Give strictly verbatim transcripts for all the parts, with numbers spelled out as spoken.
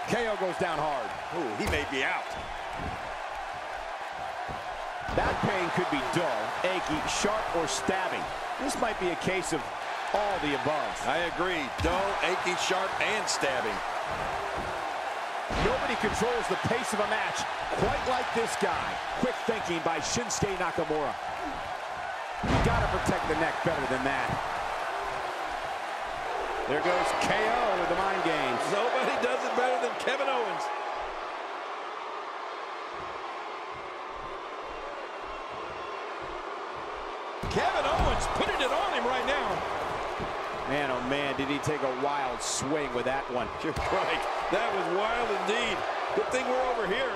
K O goes down hard. Ooh, he may be out. That pain could be dull, achy, sharp, or stabbing. This might be a case of all the above. I agree. Dull, achy, sharp, and stabbing. Nobody controls the pace of a match quite like this guy. Quick thinking by Shinsuke Nakamura. You gotta protect the neck better than that. There goes K O with the mind games. Nobody does it better than Kevin Owens. Kevin Owens putting it on him right now. Man, oh man, did he take a wild swing with that one. You're right. That was wild indeed. Good thing we're over here.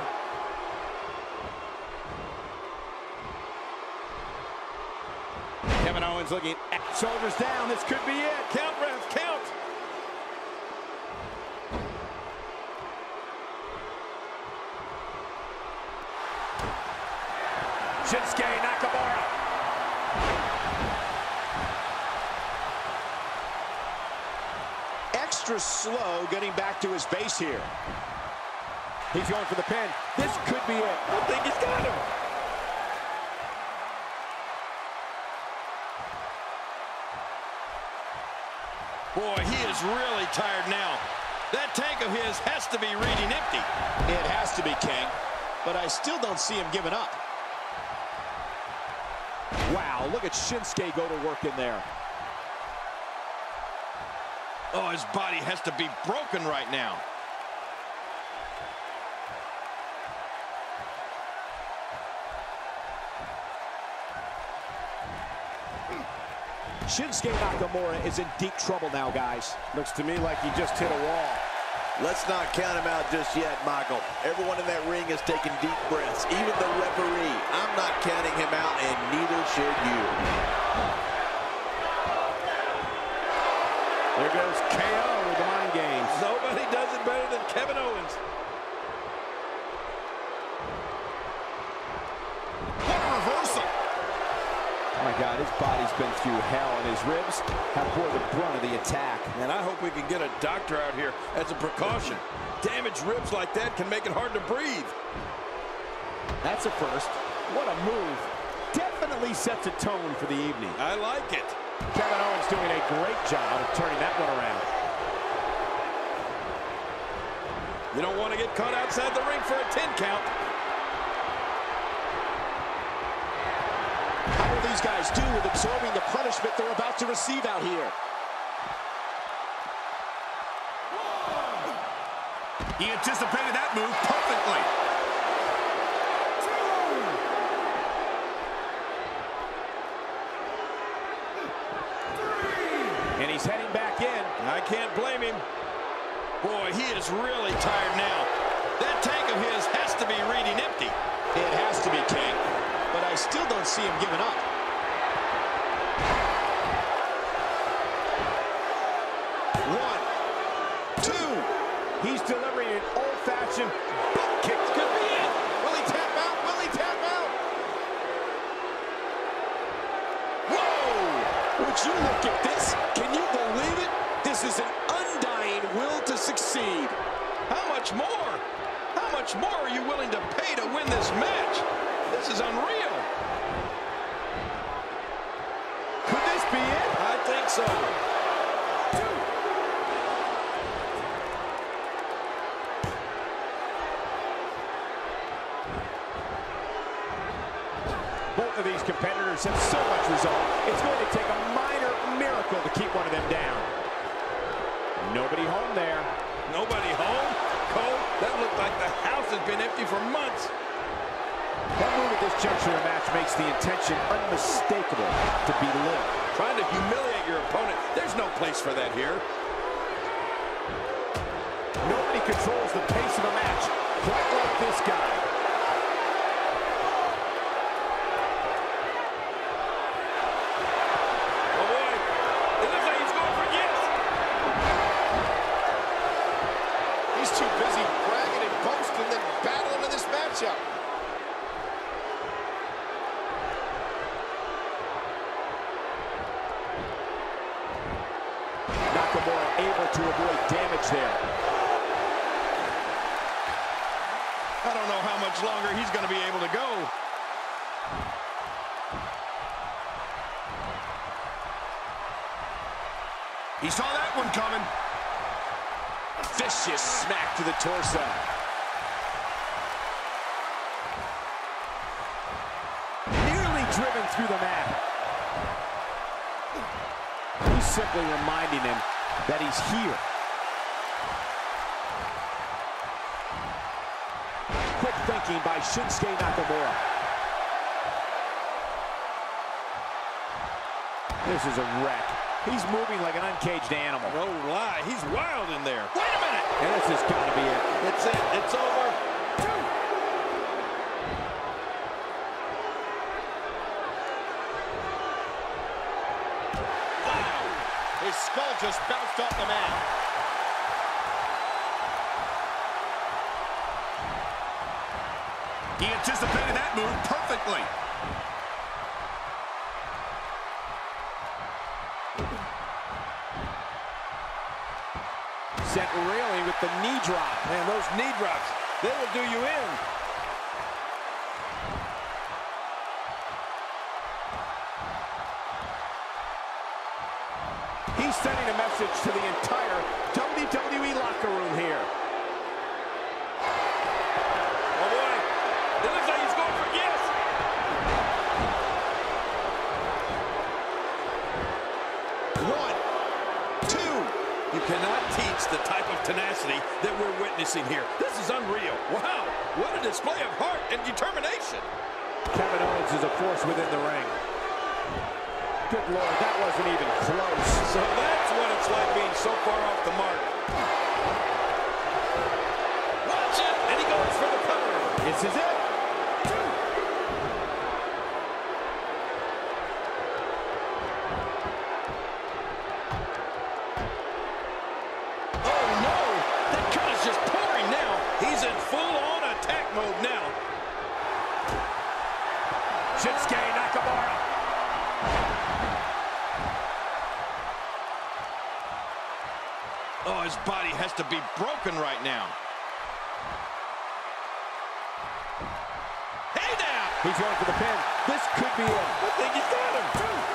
Kevin Owens looking at shoulders down. This could be it. Count, ref, count. Shinsuke Nakamura. Extra slow getting back to his base here. He's going for the pin. This could be it. I think he's got him. Boy, he is really tired now. That tank of his has to be reading empty. It has to be, King. But I still don't see him giving up. Wow, look at Shinsuke go to work in there. Oh, his body has to be broken right now. Shinsuke Nakamura is in deep trouble now, guys. Looks to me like he just hit a wall. Let's not count him out just yet, Michael. Everyone in that ring is taking deep breaths, even the referee. I'm not counting him out, and neither should you. There goes K O with the mind games. Nobody does it better than Kevin Owens. What a reversal. Oh my God, his body's been through hell, and his ribs have bore the brunt of the attack. And I hope we can get a doctor out here as a precaution. Damaged ribs like that can make it hard to breathe. That's a first. What a move. Definitely sets a tone for the evening. I like it. Kevin Owens doing a great job of turning that one around. You don't want to get caught outside the ring for a ten count. How will these guys do with absorbing the punishment they're about to receive out here? He anticipated that move perfectly. And he's heading back in. I can't blame him. Boy, he is really tired now. That tank of his has to be reading empty. It has to be, King. But I still don't see him giving up. One, two. He's delivering an old-fashioned butt kick. Could be it. Will he tap out? Will he tap out? Whoa! Would you look at this? Can you believe it? This is an undying will to succeed. How much more? How much more are you willing to pay to win this match? This is unreal. Could this be it? I think so. Both of these competitors have so much resolve. It's going to take a minor miracle to keep one of them down. Nobody home there. Nobody home? Cole, that looked like the house has been empty for months. That move at this juncture of the match makes the intention unmistakable to belittle. Trying to humiliate your opponent. There's no place for that here. Nobody controls the pace of a match quite like this guy. Oh boy, it looks like he's going for yes. He's too busy bragging and boasting than battling in this matchup. Nakamura able to avoid damage there. much longer he's going to be able to go. He saw that one coming. Vicious smack to the torso. Nearly driven through the mat. He's simply reminding him that he's here. Quick thinking by Shinsuke Nakamura. This is a wreck. He's moving like an uncaged animal. No lie, he's wild in there. Wait a minute! And this has got to be it. It's it, it's over. Wow! His skull just bounced off the mat. He anticipated that move perfectly. Sent reeling with the knee drop. Man, those knee drops, they will do you in. He's sending a message to the entire W W E locker room here. Oh boy, it looks like he's going for yes. One, two. You cannot teach the type of tenacity that we're witnessing here. This is unreal. Wow, what a display of heart and determination. Kevin Owens is a force within the ring. Good Lord, that wasn't even close. So that's what it's like being so far off the mark. Watch it, and he goes for the cover. This is it. Oh no, that cut is just pouring now. He's in full-on attack mode now. Shinsuke Nakamura. Oh, his body has to be broken right now. Hey now! He's going for the pin. This could be it. I think he's got him.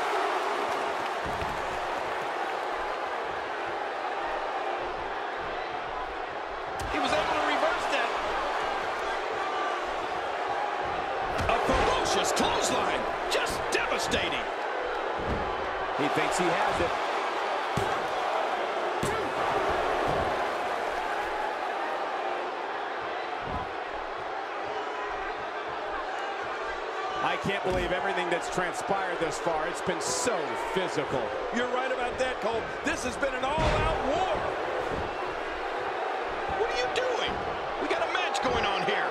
He was able to reverse that. A ferocious clothesline. Just devastating. He thinks he has it. I can't believe everything that's transpired this far. It's been so physical. You're right about that, Cole. This has been an all-out war. What are you doing? We got a match going on here.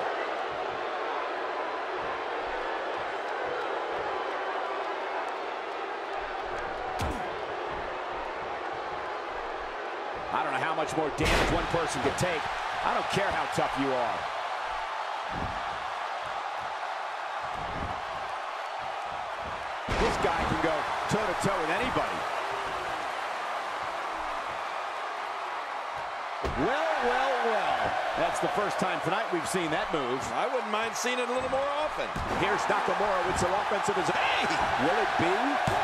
I don't know how much more damage one person could take. I don't care how tough you are. This guy can go toe-to-toe with anybody. Well, well, well. That's the first time tonight we've seen that move. I wouldn't mind seeing it a little more often. Here's Nakamura with some offensive. Hey! Will it be?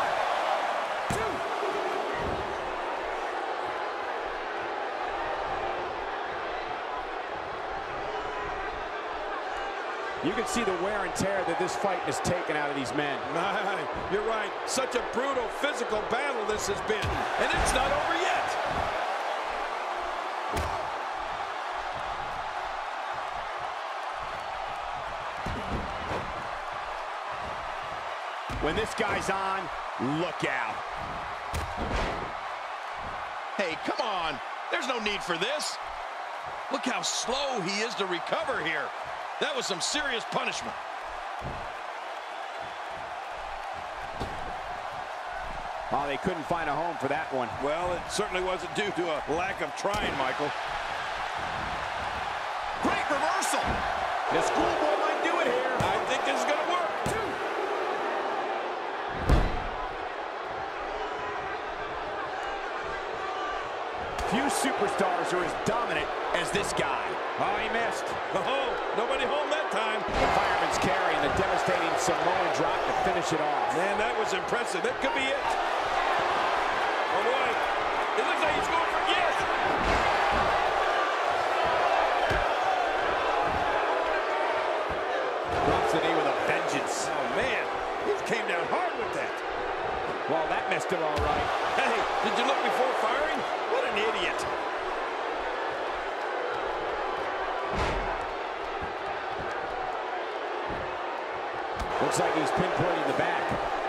You can see the wear and tear that this fight has taken out of these men. My, you're right. Such a brutal physical battle this has been. And it's not over yet. When this guy's on, look out. Hey, come on. There's no need for this. Look how slow he is to recover here. That was some serious punishment. Oh, they couldn't find a home for that one. Well, it certainly wasn't due to a lack of trying, Michael. Great reversal. The schoolboy might do it here. I think this is going to work. Few superstars are as dominant as this guy. Oh, he missed. Oh, nobody home that time. The Fireman's carry and the devastating Samoan drop to finish it off. Man, that was impressive. That could be it. Oh, boy. It looks like he's going for yes. Drops the knee with a vengeance. Oh, man. He came down hard with that. Well, that missed him all right. Hey, did you look before firing? What an idiot. Looks like he's pinpointing the back.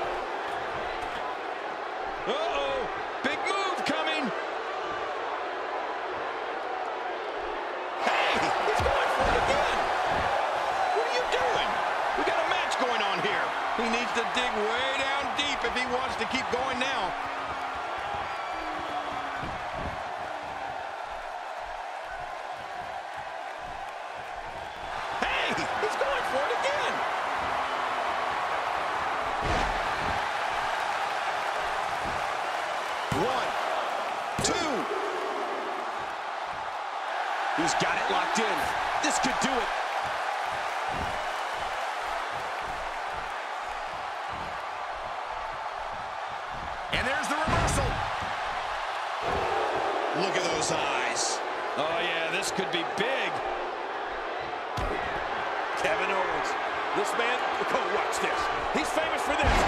Uh-oh. Big move coming. Hey, he's going for it again. What are you doing? We got a match going on here. He needs to dig way down deep if he wants to keep going now. Hey, he's going for it again. One, two. He's got it locked in. This could do it. And there's the reversal. Look at those eyes. Oh, yeah, this could be big. Kevin Owens. This man, oh, watch this. He's famous for this.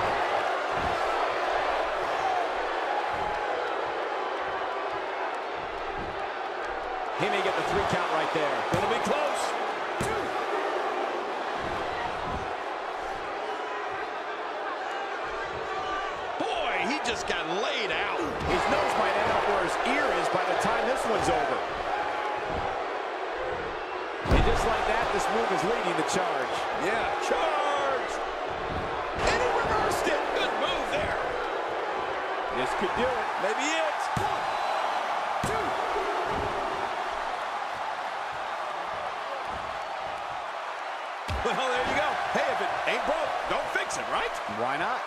He may get the three count right there. Gonna be close. Boy, he just got laid out. His nose might end up where his ear is by the time this one's over. And just like that, this move is leading the charge. Yeah, charge. And he reversed it. Good move there. This could do it. Maybe it. One, two. Well, there you go. Hey, if it ain't broke, don't fix it, right? Why not?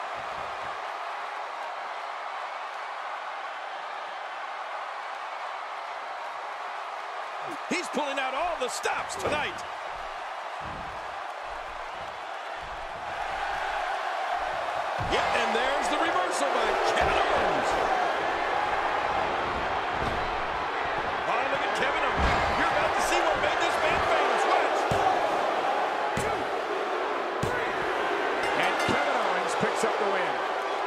He's pulling out all the stops tonight. Yeah, and there's the reversal by Kevin Owens. Oh, look at Kevin Owens. You're about to see what made this man famous. Watch. And Kevin Owens picks up the win.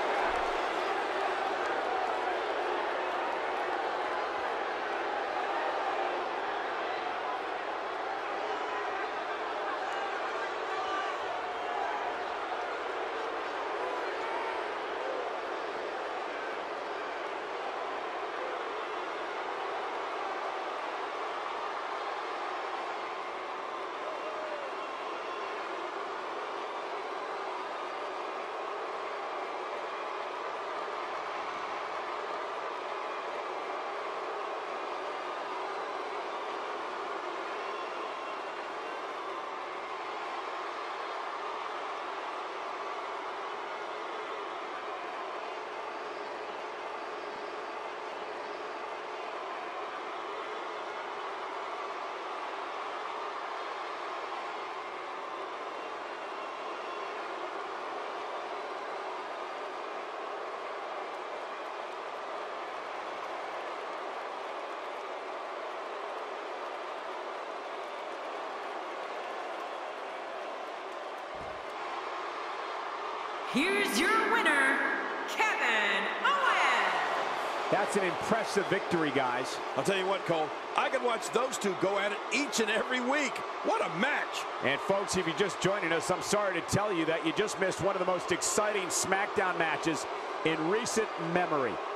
Here's your winner, Kevin Owens. That's an impressive victory, guys. I'll tell you what, Cole, I could watch those two go at it each and every week. What a match. And folks, if you're just joining us, I'm sorry to tell you that you just missed one of the most exciting SmackDown matches in recent memory.